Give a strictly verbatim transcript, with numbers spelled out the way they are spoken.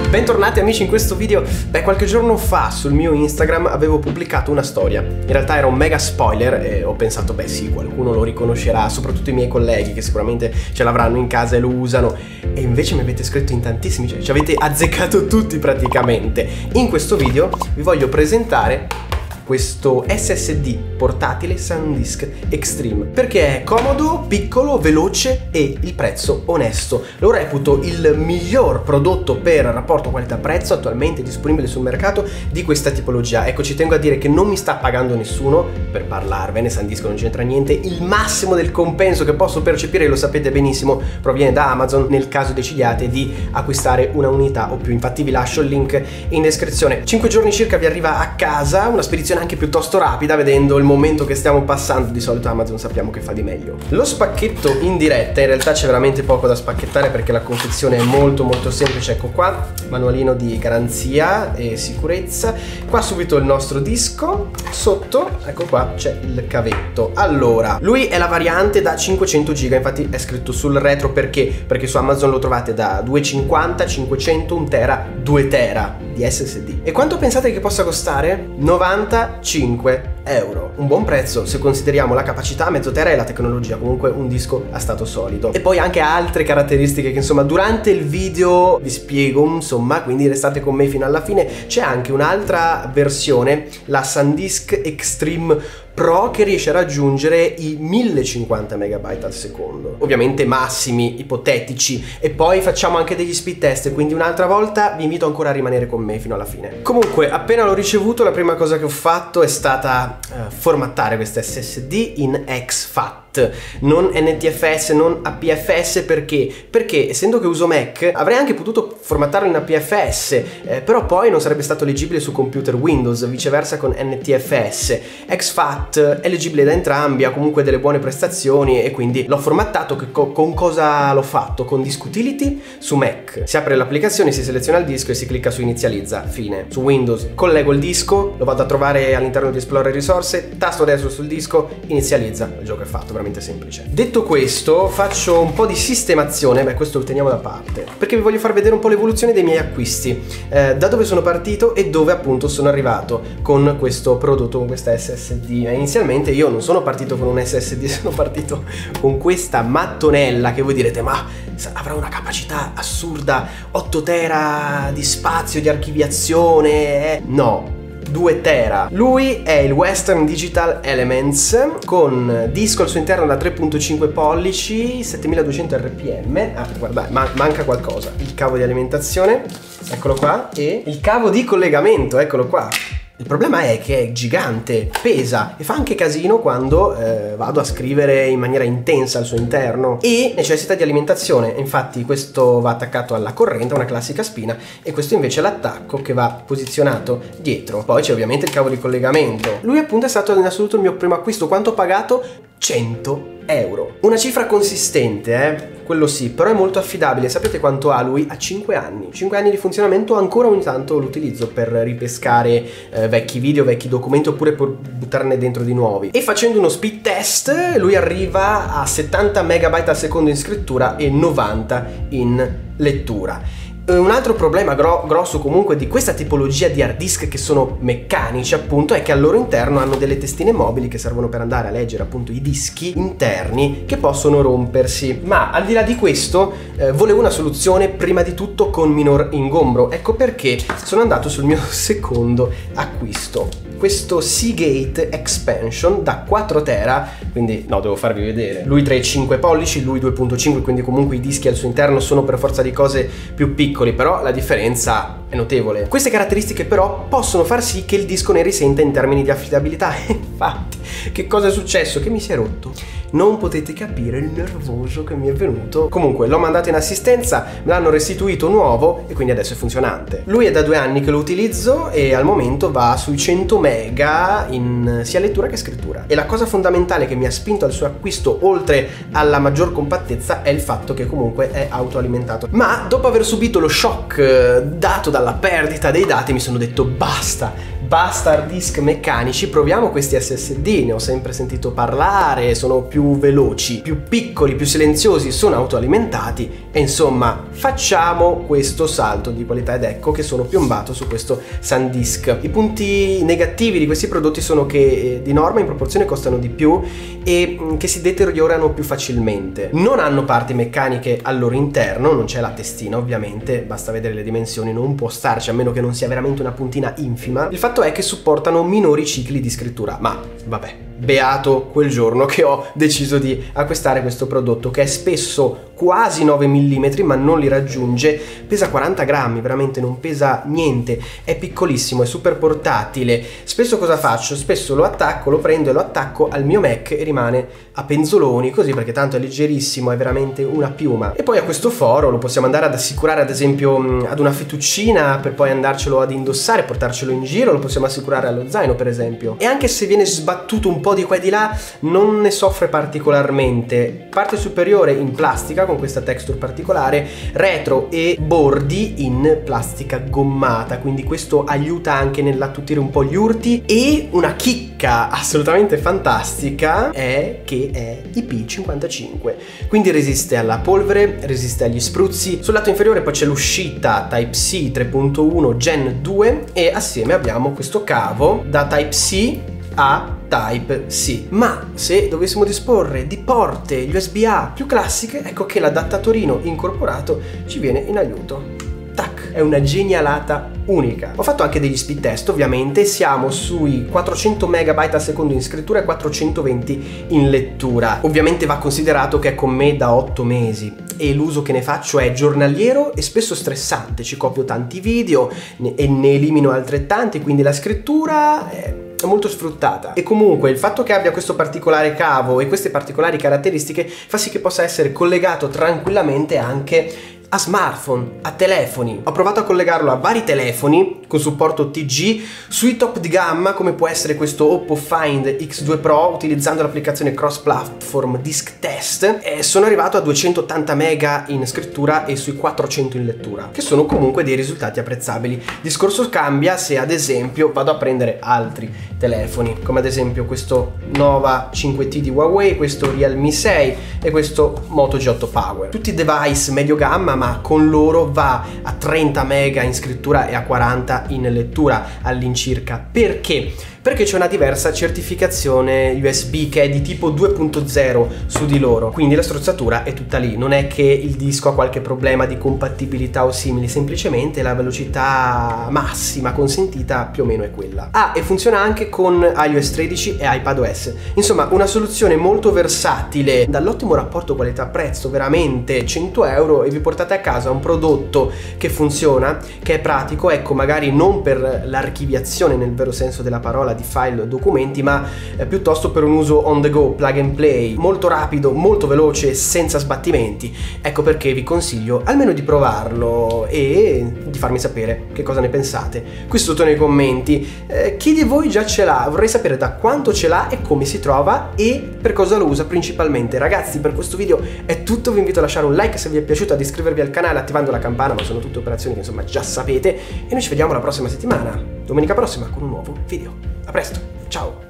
Bentornati amici in questo video. Beh, qualche giorno fa sul mio Instagram avevo pubblicato una storia. In realtà era un mega spoiler e ho pensato, beh sì, qualcuno lo riconoscerà, soprattutto i miei colleghi che sicuramente ce l'avranno in casa e lo usano. E invece mi avete scritto in tantissimi, cioè ci avete azzeccato tutti praticamente. In questo video vi voglio presentare questo S S D portatile SanDisk Extreme, perché è comodo, piccolo, veloce e il prezzo onesto. Lo reputo il miglior prodotto per rapporto qualità-prezzo attualmente disponibile sul mercato di questa tipologia. Ecco, ci tengo a dire che non mi sta pagando nessuno per parlarvene, SanDisk non c'entra niente. Il massimo del compenso che posso percepire, lo sapete benissimo, proviene da Amazon nel caso decidiate di acquistare una unità o più. Infatti vi lascio il link in descrizione. cinque giorni circa vi arriva a casa, una spedizione anche piuttosto rapida, vedendo il momento che stiamo passando. Di solito Amazon sappiamo che fa di meglio. Lo spacchetto in diretta, in realtà c'è veramente poco da spacchettare perché la confezione è molto molto semplice. Ecco qua, manualino di garanzia e sicurezza. Qua subito il nostro disco, sotto, ecco qua, c'è il cavetto. Allora, lui è la variante da cinquecento giga, infatti è scritto sul retro perché? Perché su Amazon lo trovate da duecentocinquanta, cinquecento, un tera, due tera di S S D. E quanto pensate che possa costare? novantacinque euro. Un buon prezzo se consideriamo la capacità, mezzo tera e la tecnologia, comunque un disco a stato solido. E poi anche altre caratteristiche che insomma durante il video vi spiego, insomma, quindi restate con me fino alla fine. C'è anche un'altra versione, la SanDisk Extreme Pro, che riesce a raggiungere i millecinquanta megabyte al secondo, ovviamente massimi ipotetici, e poi facciamo anche degli speed test, quindi un'altra volta vi invito ancora a rimanere con me fino alla fine. Comunque, appena l'ho ricevuto, la prima cosa che ho fatto è stata uh, formattare questo S S D in exFAT, non N T F S, non A P F S. Perché? Perché essendo che uso Mac avrei anche potuto formattarlo in A P F S, eh, però poi non sarebbe stato leggibile su computer Windows, viceversa con N T F S. exFAT è leggibile da entrambi, ha comunque delle buone prestazioni e quindi l'ho formattato. Che co con cosa l'ho fatto? Con Disk Utility su Mac. Si apre l'applicazione, si seleziona il disco e si clicca su inizializza, fine. Su Windows collego il disco, lo vado a trovare all'interno di Explorer risorse, tasto destro sul disco, inizializza, il gioco è fatto, veramente semplice. Detto questo, faccio un po' di sistemazione, beh questo lo teniamo da parte, perché vi voglio far vedere un po' l'evoluzione dei miei acquisti, eh, da dove sono partito e dove appunto sono arrivato con questo prodotto, con questa S S D. Inizialmente io non sono partito con un S S D, sono partito con questa mattonella che voi direte ma avrà una capacità assurda, otto tera di spazio, di archiviazione, eh? No, due tera. Lui è il Western Digital Elements con disco al suo interno da tre virgola cinque pollici, settemiladuecento R P M. Ah, guarda, man manca qualcosa. Il cavo di alimentazione, eccolo qua, e il cavo di collegamento, eccolo qua. Il problema è che è gigante, pesa e fa anche casino quando eh, vado a scrivere in maniera intensa al suo interno, e necessita di alimentazione. Infatti questo va attaccato alla corrente, una classica spina, e questo invece è l'attacco che va posizionato dietro. Poi c'è ovviamente il cavo di collegamento. Lui appunto è stato in assoluto il mio primo acquisto. Quanto ho pagato? cento euro. Una cifra consistente, eh? Quello sì, però è molto affidabile. Sapete quanto ha lui? Ha cinque anni. cinque anni di funzionamento, ancora ogni tanto lo utilizzo per ripescare eh, vecchi video, vecchi documenti, oppure per buttarne dentro di nuovi. E facendo uno speed test, lui arriva a settanta megabyte al secondo in scrittura e novanta in lettura. Un altro problema gro grosso comunque di questa tipologia di hard disk, che sono meccanici appunto, è che al loro interno hanno delle testine mobili che servono per andare a leggere appunto i dischi interni, che possono rompersi. Ma al di là di questo eh, volevo una soluzione prima di tutto con minor ingombro. Ecco perché sono andato sul mio secondo acquisto, questo Seagate Expansion da quattro tera, quindi no, devo farvi vedere. Lui tre virgola cinque pollici, lui due virgola cinque, quindi comunque i dischi al suo interno sono per forza di cose più piccoli, però la differenza è notevole. Queste caratteristiche però possono far sì che il disco ne risenta in termini di affidabilità. Infatti, che cosa è successo? Che mi si è rotto. Non potete capire il nervoso che mi è venuto. Comunque l'ho mandato in assistenza, me l'hanno restituito nuovo e quindi adesso è funzionante. Lui è da due anni che lo utilizzo e al momento va sui cento mega in sia lettura che scrittura. E la cosa fondamentale che mi ha spinto al suo acquisto, oltre alla maggior compattezza, è il fatto che comunque è autoalimentato. Ma dopo aver subito lo shock dato dalla perdita dei dati, mi sono detto basta, basta hard disk meccanici, proviamo questi S S D, ne ho sempre sentito parlare, sono più veloci, più piccoli, più silenziosi, sono autoalimentati e insomma facciamo questo salto di qualità ed ecco che sono piombato su questo SanDisk. I punti negativi di questi prodotti sono che eh, di norma in proporzione costano di più e mh, che si deteriorano più facilmente. Non hanno parti meccaniche al loro interno, non c'è la testina ovviamente, basta vedere le dimensioni, non può starci a meno che non sia veramente una puntina infima. Il fatto è che supportano minori cicli di scrittura, ma vabbè, beato quel giorno che ho deciso di acquistare questo prodotto che è spesso quasi nove millimetri ma non li raggiunge, pesa quaranta grammi, veramente non pesa niente, è piccolissimo, è super portatile. Spesso cosa faccio? Spesso lo attacco, lo prendo e lo attacco al mio Mac e rimane a penzoloni così perché tanto è leggerissimo, è veramente una piuma. E poi a questo foro lo possiamo andare ad assicurare ad esempio ad una fettuccina per poi andarcelo ad indossare, portarcelo in giro, lo possiamo assicurare allo zaino per esempio. E anche se viene sbattuto un po' di qua e di là non ne soffre particolarmente. Parte superiore in plastica con questa texture particolare, retro e bordi in plastica gommata, quindi questo aiuta anche nell'attutire un po' gli urti. E una chicca assolutamente fantastica è che è I P cinquantacinque, quindi resiste alla polvere, resiste agli spruzzi. Sul lato inferiore poi c'è l'uscita Type C tre punto uno Gen due e assieme abbiamo questo cavo da Type C a Type C. Ma se dovessimo disporre di porte U S B A più classiche, ecco che l'adattatorino incorporato ci viene in aiuto. Tac, è una genialata unica. Ho fatto anche degli speed test, ovviamente siamo sui quattrocento megabyte al secondo in scrittura e quattrocentoventi in lettura. Ovviamente va considerato che è con me da otto mesi e l'uso che ne faccio è giornaliero e spesso stressante, ci copio tanti video e ne elimino altrettanti, quindi la scrittura è è molto sfruttata. E comunque il fatto che abbia questo particolare cavo e queste particolari caratteristiche fa sì che possa essere collegato tranquillamente anche a smartphone, a telefoni. Ho provato a collegarlo a vari telefoni con supporto T G sui top di gamma come può essere questo Oppo Find X due Pro utilizzando l'applicazione Cross Platform Disk Test e sono arrivato a duecentottanta mega in scrittura e sui quattrocento in lettura, che sono comunque dei risultati apprezzabili. Il discorso cambia se ad esempio vado a prendere altri telefoni come ad esempio questo Nova cinque T di Huawei, questo Realme sei e questo Moto G otto Power, tutti device medio gamma ma con loro va a trenta mega in scrittura e a quaranta in lettura all'incirca. Perché? Perché c'è una diversa certificazione U S B che è di tipo due punto zero su di loro, quindi la strozzatura è tutta lì, non è che il disco ha qualche problema di compatibilità o simili, semplicemente la velocità massima consentita più o meno è quella. Ah, e funziona anche con iOS tredici e iPadOS, insomma una soluzione molto versatile, dall'ottimo rapporto qualità-prezzo, veramente cento euro e vi portate a casa un prodotto che funziona, che è pratico, ecco magari non per l'archiviazione nel vero senso della parola di file o documenti, ma eh, piuttosto per un uso on the go, plug and play, molto rapido, molto veloce, senza sbattimenti. Ecco perché vi consiglio almeno di provarlo e di farmi sapere che cosa ne pensate qui sotto nei commenti. Eh, chi di voi già ce l'ha? Vorrei sapere da quanto ce l'ha e come si trova e per cosa lo usa principalmente. Ragazzi, per questo video è tutto, vi invito a lasciare un like se vi è piaciuto, ad iscrivervi al canale attivando la campana, ma sono tutte operazioni che insomma già sapete, e noi ci vediamo la prossima settimana, domenica prossima, con un nuovo video. A presto, ciao!